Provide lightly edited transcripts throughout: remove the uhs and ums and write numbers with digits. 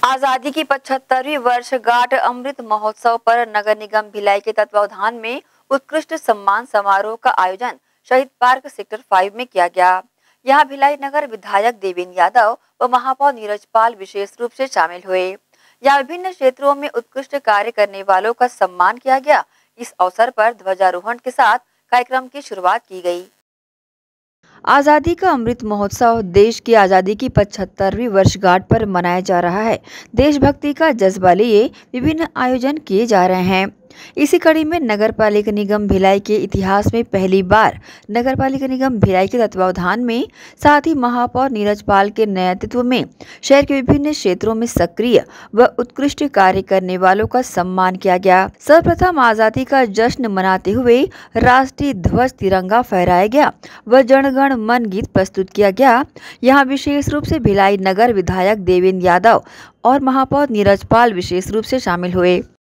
आजादी की 75वीं वर्षगांठ अमृत महोत्सव पर नगर निगम भिलाई के तत्वावधान में उत्कृष्ट सम्मान समारोह का आयोजन शहीद पार्क सेक्टर 5 में किया गया। यहां भिलाई नगर विधायक देवेंद्र यादव व महापौर नीरज पाल विशेष रूप से शामिल हुए। यहां विभिन्न क्षेत्रों में उत्कृष्ट कार्य करने वालों का सम्मान किया गया। इस अवसर पर ध्वजारोहण के साथ कार्यक्रम की शुरुआत की गई। आज़ादी का अमृत महोत्सव देश की आज़ादी की 75वीं वर्षगांठ पर मनाया जा रहा है। देशभक्ति का जज्बा लिए विभिन्न आयोजन किए जा रहे हैं। इसी कड़ी में नगर पालिका निगम भिलाई के इतिहास में पहली बार नगर पालिका निगम भिलाई के तत्वावधान में साथ ही महापौर नीरज पाल के नेतृत्व में शहर के विभिन्न क्षेत्रों में सक्रिय व उत्कृष्ट कार्य करने वालों का सम्मान किया गया। सर्वप्रथम आजादी का जश्न मनाते हुए राष्ट्रीय ध्वज तिरंगा फहराया गया व जनगण मन गीत प्रस्तुत किया गया। यहाँ विशेष रूप से भिलाई नगर विधायक देवेंद्र यादव और महापौर नीरज पाल विशेष रूप से शामिल हुए।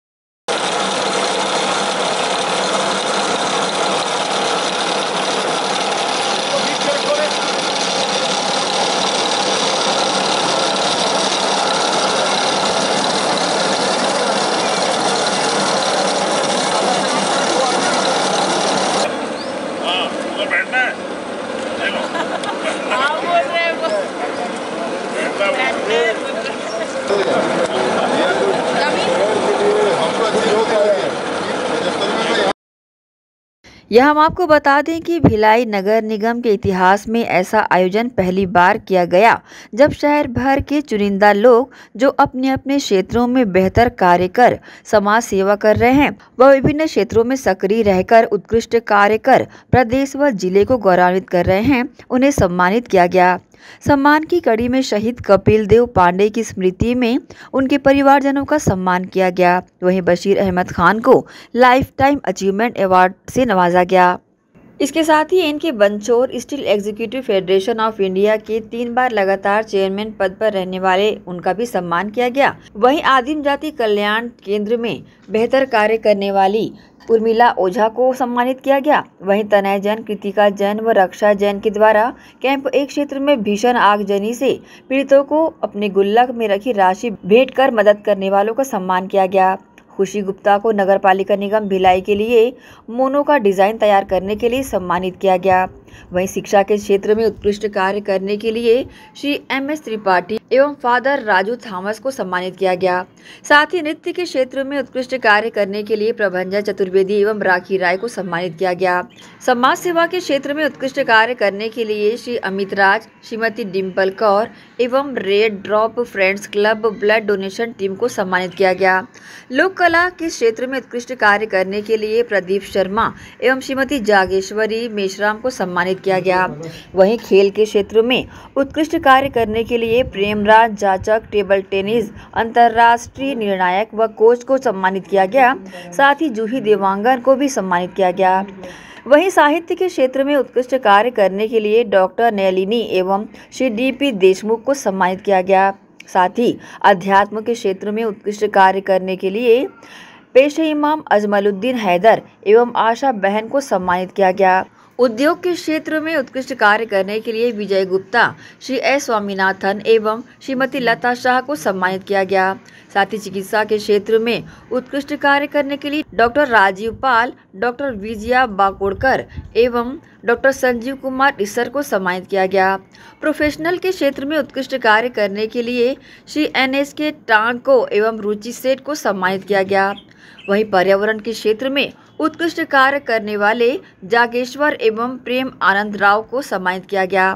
यह हम आपको बता दें कि भिलाई नगर निगम के इतिहास में ऐसा आयोजन पहली बार किया गया जब शहर भर के चुनिंदा लोग जो अपने अपने क्षेत्रों में बेहतर कार्य कर समाज सेवा कर रहे हैं वह विभिन्न क्षेत्रों में सक्रिय रहकर उत्कृष्ट कार्य कर प्रदेश व जिले को गौरवान्वित कर रहे हैं, उन्हें सम्मानित किया गया। सम्मान की कड़ी में शहीद कपिल देव पांडे की स्मृति में उनके परिवारजनों का सम्मान किया गया। वहीं बशीर अहमद खान को लाइफ टाइम अचीवमेंट अवार्ड से नवाजा गया। इसके साथ ही इनके बंचौर steel executive federation of India के 3 बार लगातार चेयरमैन पद पर रहने वाले उनका भी सम्मान किया गया। वहीं आदिम जाति कल्याण केंद्र में बेहतर कार्य करने वाली उर्मिला ओझा को सम्मानित किया गया। वहीं तनय जैन, कृतिका जैन व रक्षा जैन के द्वारा कैंप 1 क्षेत्र में भीषण आगजनी से पीड़ितों को अपने गुल्लक में रखी राशि भेंट कर मदद करने वालों का सम्मान किया गया। खुशी गुप्ता को नगर पालिका निगम भिलाई के लिए मोनो का डिजाइन तैयार करने के लिए सम्मानित किया गया। वहीं शिक्षा के क्षेत्र में उत्कृष्ट कार्य करने के लिए श्री MS त्रिपाठी एवं फादर राजू थॉमस को सम्मानित किया गया। साथ ही नृत्य के क्षेत्र में उत्कृष्ट कार्य करने के लिए प्रभंजन चतुर्वेदी एवं राखी राय को सम्मानित किया गया। समाज सेवा के क्षेत्र में उत्कृष्ट कार्य करने के लिए श्री अमित राज, श्रीमती डिम्पल कौर एवं red drop friends club blood donation team को सम्मानित किया गया। लोक कला के क्षेत्र में उत्कृष्ट कार्य करने के लिए प्रदीप शर्मा एवं श्रीमती जागेश्वरी मेश्राम को सम्मानित किया गया। वहीं खेल के क्षेत्र में उत्कृष्ट कार्य करने के लिए प्रेमराज जाचक टेबल टेनिस अंतर्राष्ट्रीय निर्णायक व कोच को सम्मानित किया गया। साथ ही जूही देवांगन को भी सम्मानित किया गया। वहीं साहित्य के क्षेत्र में उत्कृष्ट कार्य करने के लिए डॉक्टर नलिनी एवं श्री DP देशमुख को सम्मानित किया गया। साथ ही अध्यात्म के क्षेत्र में उत्कृष्ट कार्य करने के लिए पेशे इमाम अजमलुद्दीन हैदर एवं आशा बहन को सम्मानित किया गया। उद्योग के क्षेत्र में उत्कृष्ट कार्य करने के लिए विजय गुप्ता, श्री S स्वामीनाथन एवं श्रीमती लता शाह को सम्मानित किया गया। साथ ही चिकित्सा के क्षेत्र में उत्कृष्ट कार्य करने के लिए डॉक्टर राजीव पाल, डॉक्टर विजया बाकोड़कर एवं डॉक्टर संजीव कुमार ईसर को सम्मानित किया गया। प्रोफेशनल के क्षेत्र में उत्कृष्ट कार्य करने के लिए श्री NSK टांको एवं रुचि सेठ को सम्मानित किया गया। वहीं पर्यावरण के क्षेत्र में उत्कृष्ट कार्य करने वाले जागेश्वर एवं प्रेम आनंद राव को सम्मानित किया गया।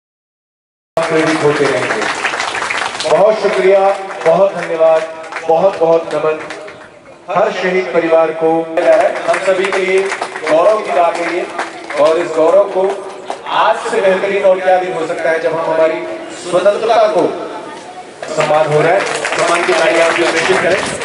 बहुत शुक्रिया, बहुत धन्यवाद, बहुत बहुत नमन हर शहीद परिवार को। हम सभी के लिए गौरव की बात है ये, और इस गौरव को आज से बेहतरीन और क्या दिन हो सकता है जब हम हमारी स्वतंत्रता को सम्मान हो रहा है। सम्मान की तालियां आप निश्चित करें।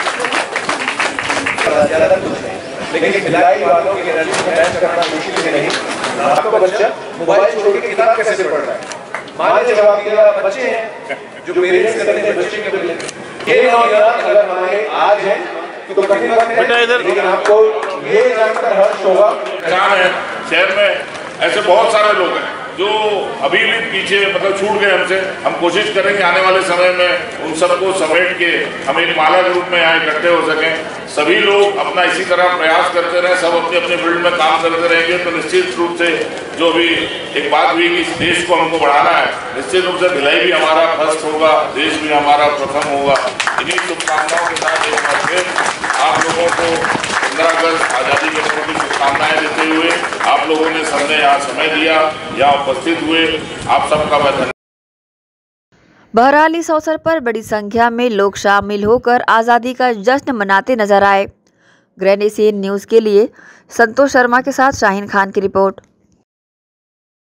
ज्यादा कुछ नहीं, लेकिन भिलाई वालों के एनर्जी में मैच करना मुश्किल से नहीं। आपका बच्चा मोबाइल छोड़ के किताब कैसे पढ़ रहा है? माँ ने जवाब दिया बच्चे हैं जो पेरेंट्स करते हैं बच्चे के बदले। ये नौजवान अगर हमारे आज हैं तो कभी वक्त, लेकिन आपको ये जानकर हर्ष होगा शहर में ऐसे बहुत सारे लोग हैं जो अभी भी पीछे मतलब छूट गए हमसे, हम कोशिश करेंगे आने वाले समय में उन सबको समेट के हम एक माला के रूप में यहाँ इकट्ठे हो सकें। सभी लोग अपना इसी तरह प्रयास करते रहें, सब अपने अपने फील्ड में काम करते रहेंगे तो निश्चित रूप से जो भी एक बात हुई कि इस देश को हमको बढ़ाना है, निश्चित रूप से भिलाई भी हमारा फर्स्ट होगा, देश भी हमारा प्रथम होगा। इन्हीं शुभकामनाओं के साथ एक बार फिर आप लोगों को 15 अगस्त आज़ादी के पर्व की शुभकामनाएं देते हुए आप लोगों ने सबने यहाँ समय दिया, यहाँ उपस्थित हुए, आप सबका मैं धन्यवाद। बहरहाल इस अवसर पर बड़ी संख्या में लोग शामिल होकर आज़ादी का जश्न मनाते नजर आए। ग्रैंड एशियन न्यूज़ के लिए संतोष शर्मा के साथ शाहीन खान की रिपोर्ट।